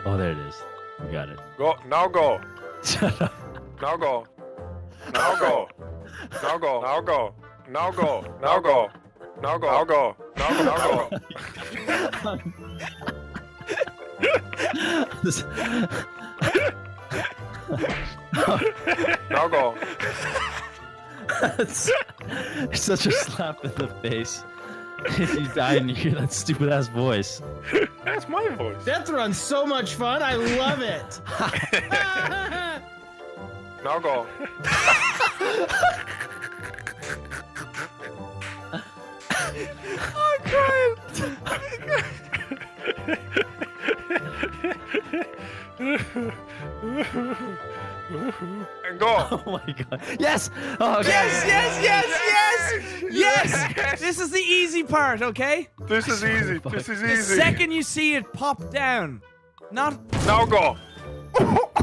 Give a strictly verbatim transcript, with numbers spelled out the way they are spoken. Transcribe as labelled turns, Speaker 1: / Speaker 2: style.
Speaker 1: Oh, there it is. We got it.
Speaker 2: Go. Now go.
Speaker 1: Shut up.
Speaker 2: Now go. Now go. Now go. Now go. Now go. Now go. Now go. Now go. Now go. Now go.
Speaker 1: This-
Speaker 2: Now go.
Speaker 1: That's such a slap in the face. If you die and you hear that stupid ass voice.
Speaker 2: That's my voice.
Speaker 3: Death Run's so much fun. I love it.
Speaker 2: Now go.
Speaker 4: I'm crying.
Speaker 2: And go.
Speaker 1: Oh my god. Yes! Oh, okay.
Speaker 4: Yes, yes, yes, yes, yes.
Speaker 2: Yes.
Speaker 4: This is the easy part, okay?
Speaker 2: This is easy. This is
Speaker 4: The
Speaker 2: easy.
Speaker 4: second you see it pop down, not
Speaker 2: Now go.